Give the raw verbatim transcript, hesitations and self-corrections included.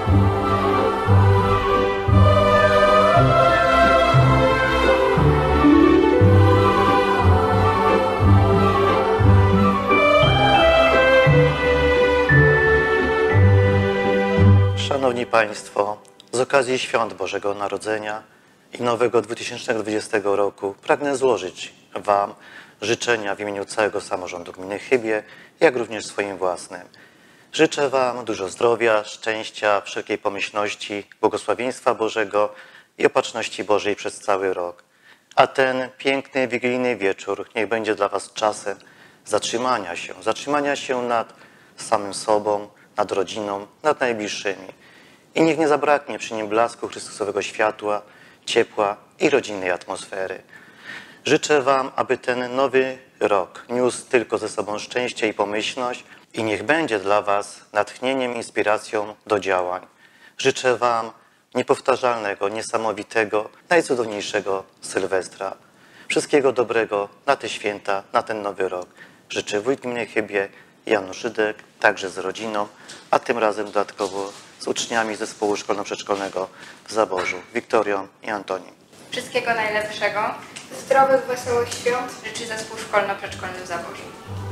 Szanowni Państwo, z okazji Świąt Bożego Narodzenia i nowego dwa tysiące dwudziestego roku pragnę złożyć Wam życzenia w imieniu całego samorządu gminy Chybie, jak również swoim własnym. Życzę Wam dużo zdrowia, szczęścia, wszelkiej pomyślności, błogosławieństwa Bożego i opatrzności Bożej przez cały rok. A ten piękny, wigilijny wieczór niech będzie dla Was czasem zatrzymania się, zatrzymania się nad samym sobą, nad rodziną, nad najbliższymi. I niech nie zabraknie przy nim blasku Chrystusowego światła, ciepła i rodzinnej atmosfery. Życzę Wam, aby ten nowy rok niósł tylko ze sobą szczęście i pomyślność i niech będzie dla Was natchnieniem, inspiracją do działań. Życzę Wam niepowtarzalnego, niesamowitego, najcudowniejszego Sylwestra. Wszystkiego dobrego na te święta, na ten nowy rok. Życzę wójt gminy Chybie, Janusz Żydek, także z rodziną, a tym razem dodatkowo z uczniami zespołu szkolno-przedszkolnego w Zaborzu, Wiktorią i Antonim. Wszystkiego najlepszego, zdrowych, wesołych świąt życzy zespół szkolno-przedszkolny w Zaborzu.